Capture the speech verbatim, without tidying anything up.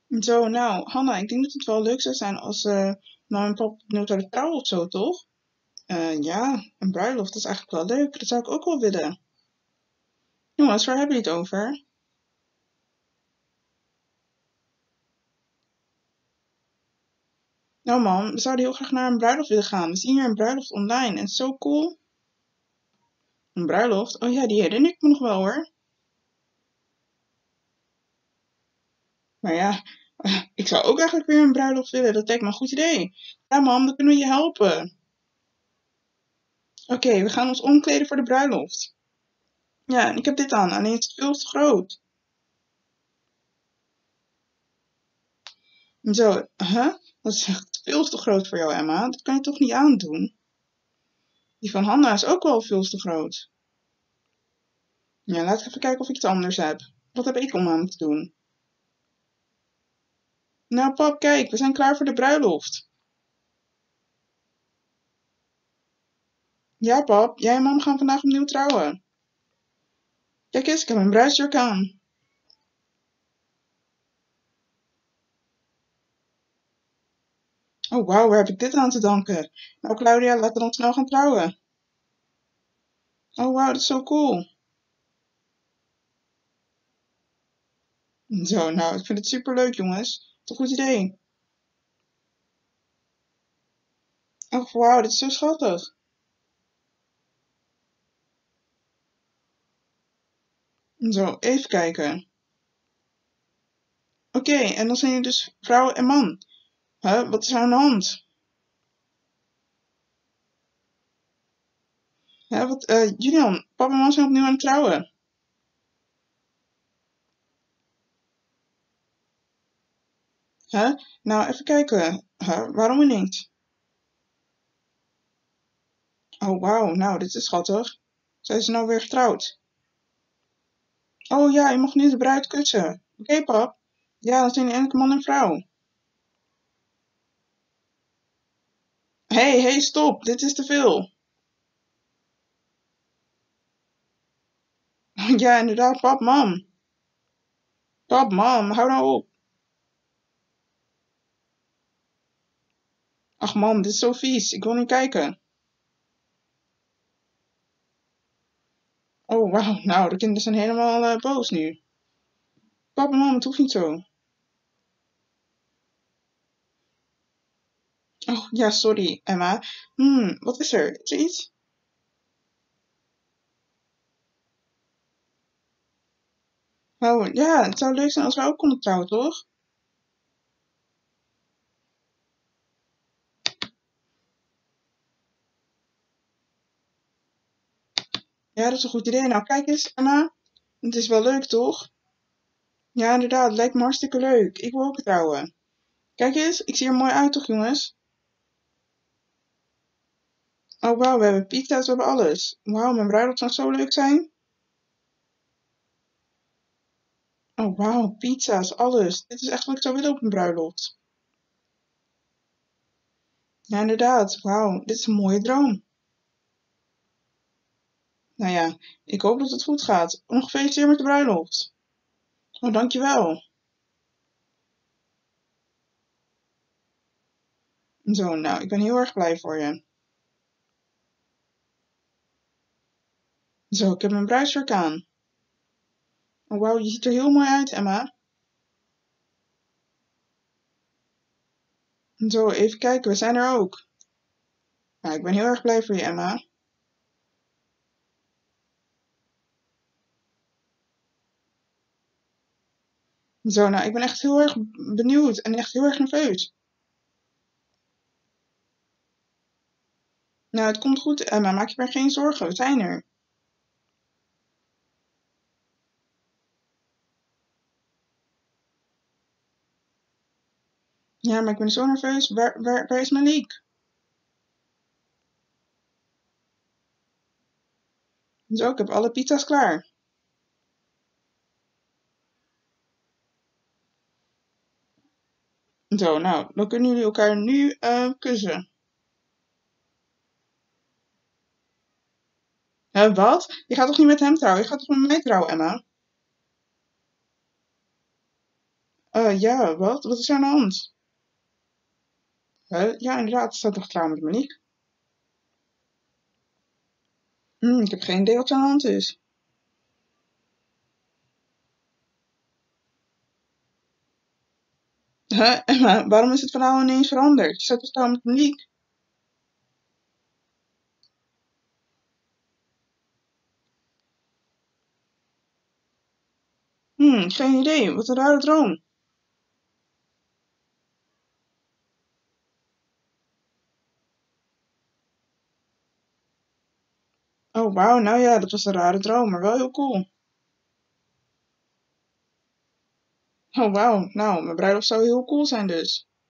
Zo, nou, Hanna, ik denk dat het wel leuk zou zijn als uh, mam en pap nu zouden trouwen of zo, toch? Uh, ja, een bruiloft, dat is eigenlijk wel leuk. Dat zou ik ook wel willen. Jongens, waar hebben jullie het over? Nou, mam, we zouden heel graag naar een bruiloft willen gaan. We zien hier een bruiloft online en het is zo cool. Een bruiloft? Oh ja, die herinner ik me nog wel, hoor. Maar ja, uh, ik zou ook eigenlijk weer een bruiloft willen. Dat lijkt me een goed idee. Ja, mam, dan kunnen we je helpen. Oké, okay, we gaan ons omkleden voor de bruiloft. Ja, en ik heb dit aan, alleen het is veel te groot. Zo, huh? Dat is echt veel te groot voor jou, Emma. Dat kan je toch niet aandoen? Die van Hanna is ook wel veel te groot. Ja, laat ik even kijken of ik iets anders heb. Wat heb ik om aan te doen? Nou, pap, kijk, we zijn klaar voor de bruiloft. Ja, pap, jij en mam gaan vandaag opnieuw trouwen. Kijk eens, ik heb een bruidsjurk aan. Oh, wauw, waar heb ik dit aan te danken? Nou, Claudia, laten we dan snel gaan trouwen. Oh, wauw, dat is zo cool. Zo, nou, ik vind het superleuk, jongens. Wat een goed idee. Oh, wauw, dit is zo schattig. Zo, even kijken. Oké, okay, en dan zijn jullie dus vrouw en man. Huh, wat is er aan de hand? Huh, wat, uh, Julian, papa en mama zijn opnieuw aan het trouwen. Huh? Nou, even kijken. Huh, waarom ineens? Oh, wauw, nou, dit is schattig. Zijn ze nou weer getrouwd? Oh ja, je mag nu de bruid kussen. Oké, okay, pap. Ja, dan zijn jullie eindelijk man en vrouw. Hé, hey, hey, stop. Dit is te veel. Ja, inderdaad, pap, mam. Pap, mam, hou nou op. Ach, mam, dit is zo vies. Ik wil niet kijken. Oh, wauw. Nou, de kinderen zijn helemaal uh, boos nu. Pap en mam, het hoeft niet zo. Oh, ja, sorry, Emma. Hmm, wat is er? Is er iets? Oh, ja, het zou leuk zijn als wij ook konden trouwen, toch? Ja, dat is een goed idee. Nou, kijk eens, Emma. Het is wel leuk, toch? Ja, inderdaad, het lijkt me hartstikke leuk. Ik wil ook trouwen. Kijk eens, ik zie er mooi uit, toch, jongens? Oh, wauw, we hebben pizza's, we hebben alles. Wauw, mijn bruiloft zou zo leuk zijn. Oh, wauw, pizza's, alles. Dit is echt wat ik zou willen op een bruiloft. Ja, inderdaad. Wauw, dit is een mooie droom. Nou ja, ik hoop dat het goed gaat. Nog gefeliciteerd met de bruiloft. Oh, dankjewel. Zo, nou, ik ben heel erg blij voor je. Zo, ik heb mijn bruidsjurk aan. Oh, wauw, je ziet er heel mooi uit, Emma. Zo, even kijken, we zijn er ook. Nou, ik ben heel erg blij voor je, Emma. Zo, nou, ik ben echt heel erg benieuwd en echt heel erg nerveus. Nou, het komt goed, Emma, maak je maar geen zorgen, we zijn er. Ja, maar ik ben zo nerveus. Waar, waar, waar is Malik? Zo, ik heb alle pizza's klaar. Zo, nou, dan kunnen jullie elkaar nu uh, kussen. Huh, wat? Je gaat toch niet met hem trouwen? Je gaat toch met mij trouwen, Emma? Uh, Uh, ja, wat? Wat is er aan de hand? Huh? Ja, inderdaad, staat toch klaar met Monique? Hm, ik heb geen idee wat er aan de hand is. Huh? Emma, waarom is het verhaal ineens veranderd? Je staat toch klaar met Monique? Hm, geen idee. Wat een rare droom. Oh, wauw. Nou ja, dat was een rare droom, maar wel heel cool. Oh, wauw. Nou, mijn bruiloft zou heel cool zijn dus.